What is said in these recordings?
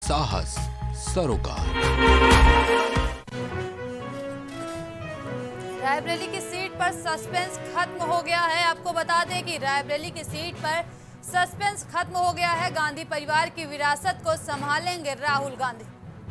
साहस सरोकार। रायबरेली की सीट पर सस्पेंस खत्म हो गया है। आपको बता दें कि रायबरेली की सीट पर सस्पेंस खत्म हो गया है। गांधी परिवार की विरासत को संभालेंगे राहुल गांधी।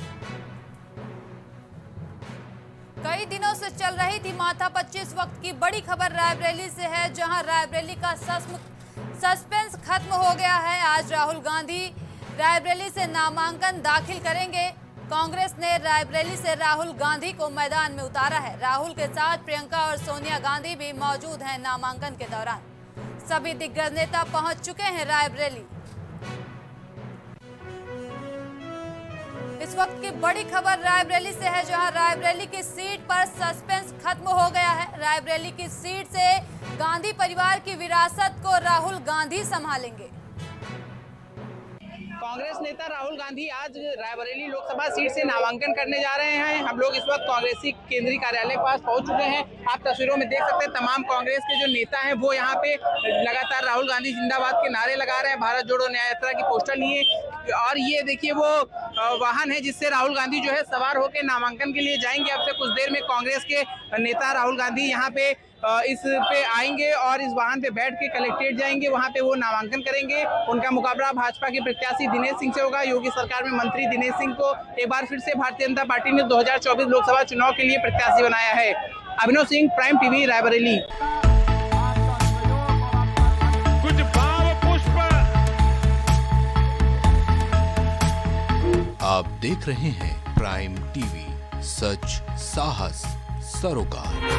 कई दिनों से चल रही थी माथापच्ची। इस वक्त की बड़ी खबर रायबरेली से है, जहां रायबरेली का सस्पेंस खत्म हो गया है। आज राहुल गांधी रायबरेली से नामांकन दाखिल करेंगे। कांग्रेस ने रायबरेली से राहुल गांधी को मैदान में उतारा है। राहुल के साथ प्रियंका और सोनिया गांधी भी मौजूद हैं। नामांकन के दौरान सभी दिग्गज नेता पहुंच चुके हैं रायबरेली। इस वक्त की बड़ी खबर रायबरेली से है, जहां रायबरेली की सीट पर सस्पेंस खत्म हो गया है। रायबरेली की सीट से गांधी परिवार की विरासत को राहुल गांधी संभालेंगे। कांग्रेस नेता राहुल गांधी आज रायबरेली लोकसभा सीट से नामांकन करने जा रहे हैं। हम लोग इस वक्त कांग्रेसी केंद्रीय कार्यालय के पास पहुंच चुके हैं। आप तस्वीरों में देख सकते हैं तमाम कांग्रेस के जो नेता हैं वो यहाँ पे लगातार राहुल गांधी जिंदाबाद के नारे लगा रहे हैं। भारत जोड़ो न्याय यात्रा की पोस्टर लिए, और ये देखिए वो वाहन है जिससे राहुल गांधी जो है सवार होकर नामांकन के लिए जाएंगे। अब से कुछ देर में कांग्रेस के नेता राहुल गांधी यहाँ पे इस पे आएंगे और इस वाहन पे बैठ के कलेक्ट्रेट जाएंगे। वहां पे वो नामांकन करेंगे। उनका मुकाबला भाजपा के प्रत्याशी दिनेश सिंह से होगा। योगी सरकार में मंत्री दिनेश सिंह को एक बार फिर से भारतीय जनता पार्टी ने 2024 लोकसभा चुनाव के लिए प्रत्याशी बनाया है। Abhinav Singh, prime TV, Raebareli. कुछ भाव पुष्प। आप देख रहे हैं प्राइम टीवी, सच साहस सरोकार।